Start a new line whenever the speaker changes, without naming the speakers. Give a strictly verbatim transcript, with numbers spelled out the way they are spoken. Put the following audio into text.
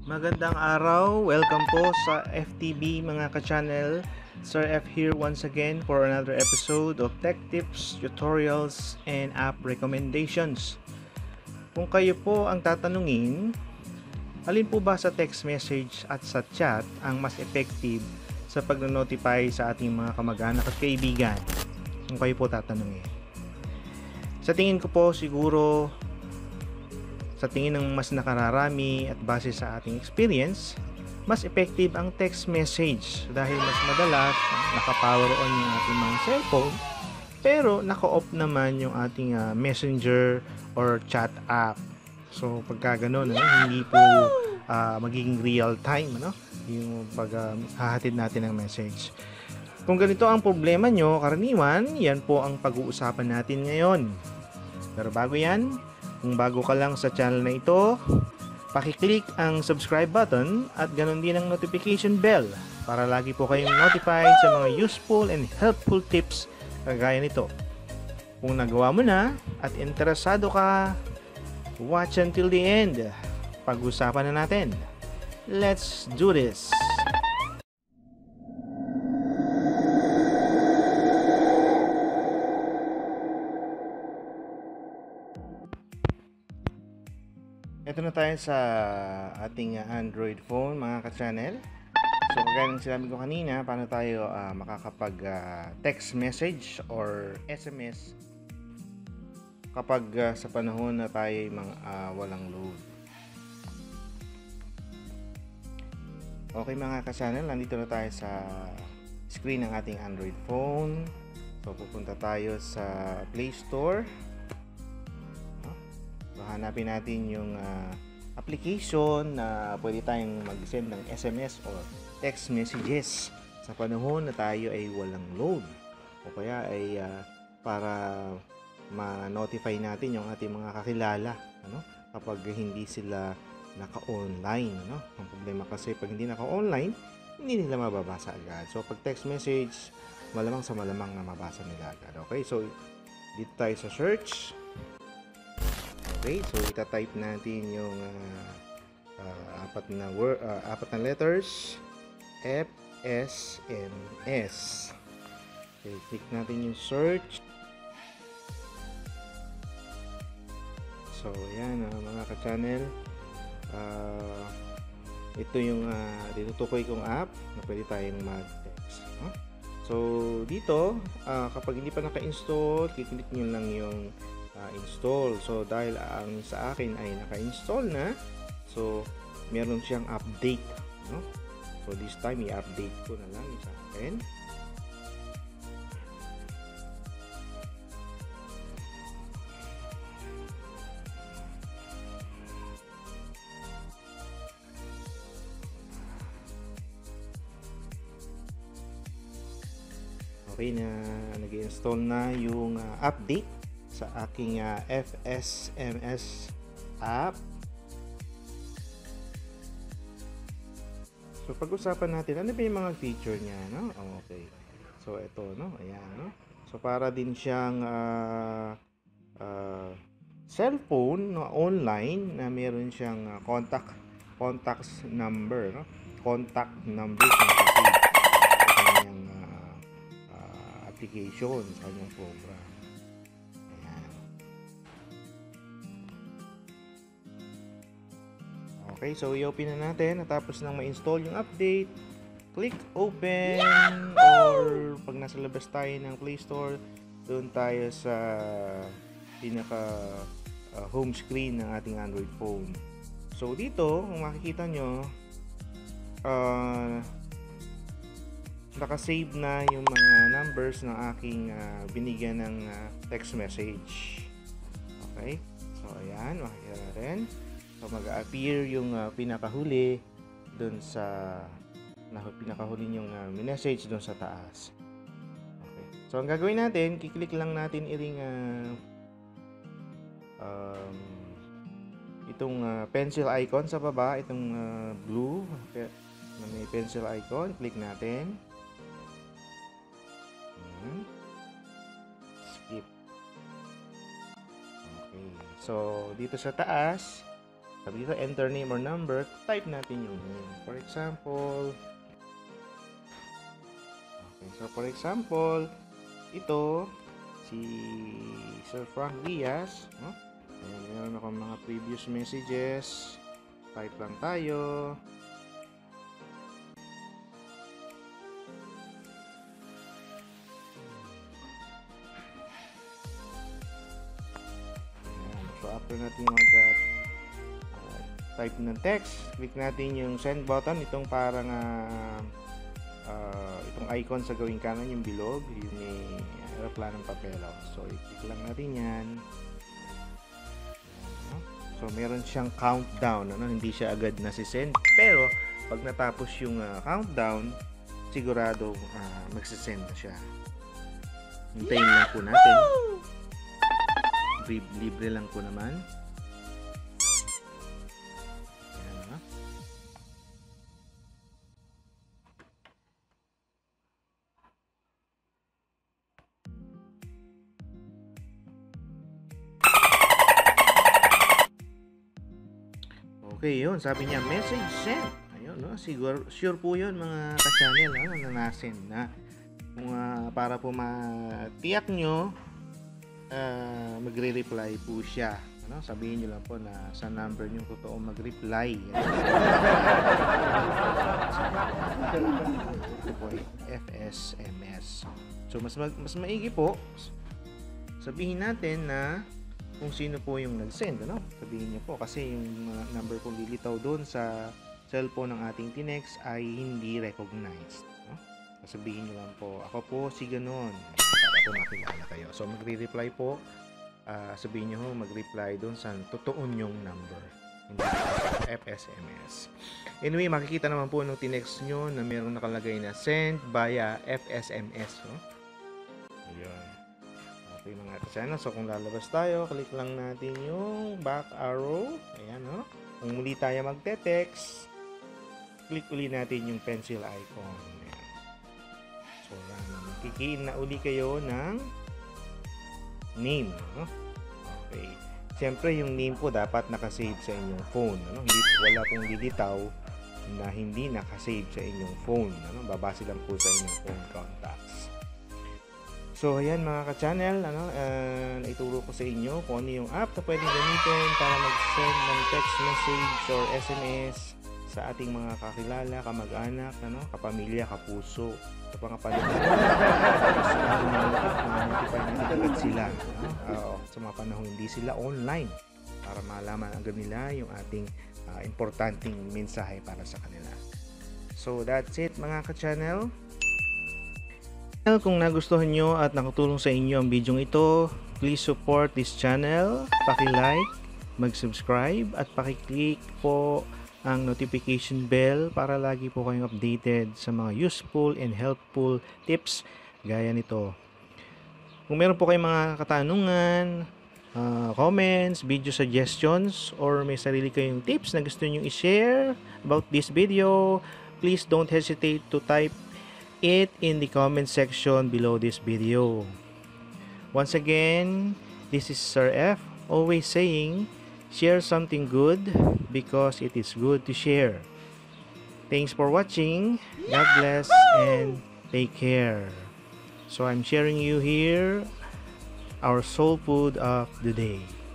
Magandang araw, welcome po sa F T B mga ka-channel. Sir F here once again for another episode of Tech Tips, Tutorials, and App Recommendations. Kung kayo po ang tatanungin, alin po ba sa text message at sa chat ang mas effective sa pag-notify sa ating mga kamag-anak at kaibigan? Kung kayo po tatanungin. Sa tingin ko po siguro sa tingin ng mas nakararami at base sa ating experience, mas effective ang text message dahil mas madalas naka-power on yung ating mga cellphone pero naka-off naman yung ating uh, messenger or chat app. So pagka ganun, ano, hindi po uh, magiging real time, ano, yung pag uh, hahatid natin ng message. Kung ganito ang problema nyo, karaniwan, yan po ang pag-uusapan natin ngayon. Pero bago yan, kung bago ka lang sa channel na ito, paki-click ang subscribe button at ganoon din ang notification bell para lagi po kayong notified sa mga useful and helpful tips kagaya nito. Kung nagawa mo na at interesado ka, watch until the end. Pag-usapan na natin. Let's do this! Ito na tayo sa ating Android phone mga ka-channel. So kagaya ng sinabi ko kanina, paano tayo uh, makakapag uh, text message or S M S kapag uh, sa panahon na tayo mga uh, walang load. Okay mga ka-channel, nandito na tayo sa screen ng ating Android phone. So pupunta tayo sa Play Store. Hanapin natin yung uh, application na pwede tayong mag-send ng S M S or text messages sa panahon na tayo ay walang load o kaya ay uh, para ma-notify natin yung ating mga kakilala, ano, kapag hindi sila naka-online, ano. Ang problema kasi pag hindi naka-online, hindi nila mababasa agad. So pag text message, malamang sa malamang na mabasa nila agad. Okay, so dito tayo sa search. Okay, so ita-type natin yung uh, uh, apat na word, uh, apat na letters, F S M S. Okay, click natin yung search. So, yan uh, mga ka-channel. Uh, ito yung uh, tinutukoy kong app na pwede tayong mag-text. Huh? So, dito, uh, kapag hindi pa naka-install, kiklik nyo lang yung Uh, install. So dahil ang sa akin ay naka-install na, so meron siyang update, no? So this time i-update ko na lang sa akin. Okay na, nag-install na yung uh, update sa aking uh, F S M S app. So pag-usapan natin ano ba yung mga feature niya, no? Oh, okay. So ito, no? Ayan, no? So para din siyang uh, uh, cellphone, no, online na meron siyang uh, contact contacts number, no? Contact number sa kanyang uh, uh, application, sa kanyang program. Okay, so i-open na natin. Natapos nang ma-install yung update, click open. Or pag nasa labas tayo ng Play Store, doon tayo sa pinaka uh, home screen ng ating Android phone. So dito, kung makikita nyo, uh, nakasave na yung mga numbers ng aking uh, binigyan ng uh, text message. Okay, so ayan, makikita natin. So mag-appear yung uh, pinakahuli doon sa na pinakahuli yung uh, message doon sa taas. Okay. So ang gagawin natin, kiklik lang natin iring uh, um, itong uh, pencil icon sa baba, itong uh, blue na may pencil icon, click natin. Hmm. Skip. Okay. So dito sa taas, Sabi dito, enter name or number, type natin yung name. For example, okay, so for example, ito, si Sir Frank Diaz, no? Ayan, meron ako mga previous messages. Type lang tayo. Ayan, so after natin mag uh, type ng text, click natin yung send button, itong parang uh, uh, itong icon sa gawing kanan, yung bilog, yung may aeroplanong papelaw. So i-click lang natin yan. So meron siyang countdown, ano? Hindi siya agad nasi-send, pero pag natapos yung uh, countdown, sigurado uh, magsisend na siya. Hintayin lang po natin. Libre lang po naman. Okay, yun. Sabi niya, message sent. Ayun, no? Siguro, sure po yun, mga ka-channel, no? Na nasend na. Kung, uh, para po matiyak nyo, uh, magre-reply po siya. Ano? Sabihin nyo lang po na sa number nyo totoo mag-reply. Ito po ay F S M S. So, mas, mag, mas maigi po, sabihin natin na kung sino po yung nag-send, ano? Sabihin niyo po kasi yung uh, number pong lilitaw doon sa cellphone ng ating tinext ay hindi recognized, no? Sabihin niyo lang po, ako po si ganon, para po makilala kayo. So magre-reply po, uh, sabihin niyo ho, mag-reply doon sa totoo nyong number, hindi sa F S M S. Anyway, makikita naman po nung tinext nyo na mayroong nakalagay na send via F S M S, no? Ayun. Okay mga kasana, so kung lalabas tayo, click lang natin yung back arrow. Ayan, no? Kung muli tayo magte-text, click uli natin yung pencil icon. Ayan. So, kikiin na uli kayo ng name, no? Okay. Siyempre, yung name po dapat nakasave sa inyong phone, no? Hindi, wala pong lilitaw na hindi nakasave sa inyong phone, no? Babase lang po sa inyong phone contacts. So, ayan mga ka-channel, ano, uh, naituro ko sa inyo kung ano yung app na pwedeng gamitin para mag-send ng text message or S M S sa ating mga kakilala, kamag-anak, ano, kapamilya, kapuso, sa mga panahon. Notify na agad sila, no? uh, sa mga panahon hindi sila online para malaman agad nila yung ating uh, importanteng mensahe para sa kanila. So, that's it mga ka-channel. Kung nagustuhan nyo at nakatulong sa inyo ang video ito, please support this channel, paki-like, mag-subscribe at paki-click po ang notification bell para lagi po kayong updated sa mga useful and helpful tips gaya nito. Kung meron po kayong mga katanungan, uh, comments, video suggestions, or may sarili kayong tips na gusto nyo i-share about this video, please don't hesitate to type it in the comment section below this video. Once again, this is Sir F, always saying, share something good because it is good to share. Thanks for watching. God bless and take care. So I'm sharing you here our soul food of the day.